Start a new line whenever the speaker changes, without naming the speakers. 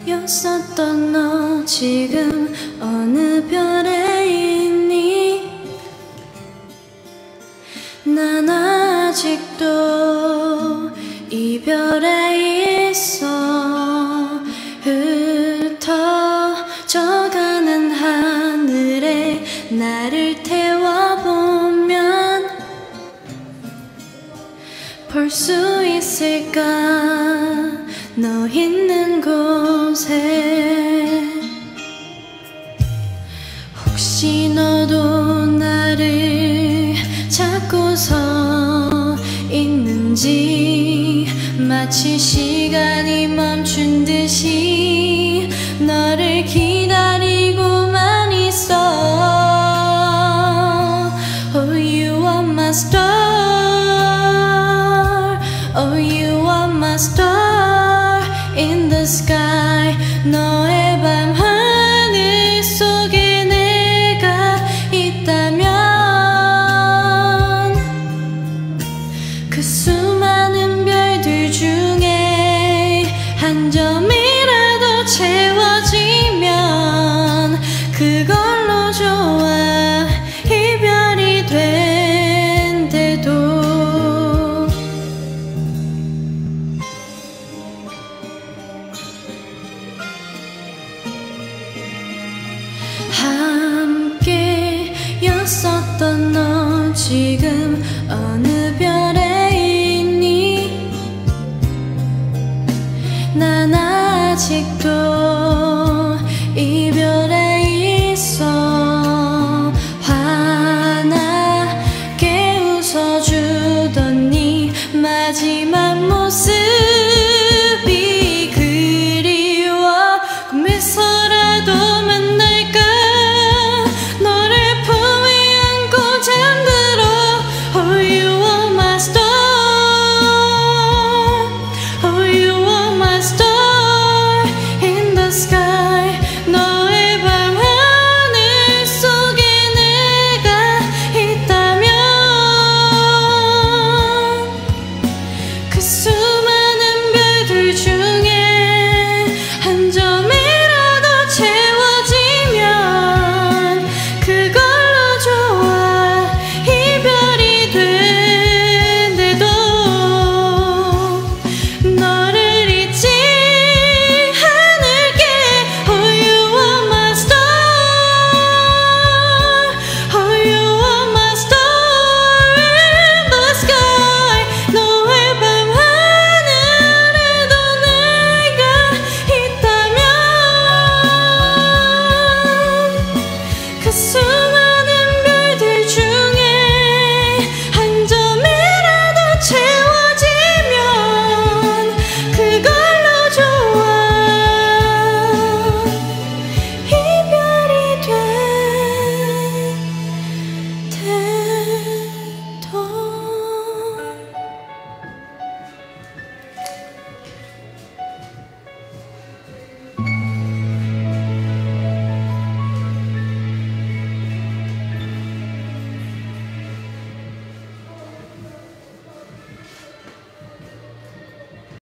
였었던 너 지금 어느 별에 있니? 난 아직도 이 별에 있어. 흩어져가는 하늘에 나를 태워보면 볼 수 있을까 너 있는 곳에. 혹시 너도 나를 찾고서 있는지, 마치 시간이 멈춘 듯이 너를 기다리고만 있어. Oh, you are my star. Oh, you are my star in the sky. 너의 밤 하늘 속에 내가 있다면 그 수많은 별들 중에 한 점이라도 채워지면 그걸로 좋아. 이별이 된대도. 함께 였었던 너 지금 어느 별에 있니? 난 아직도 이 별에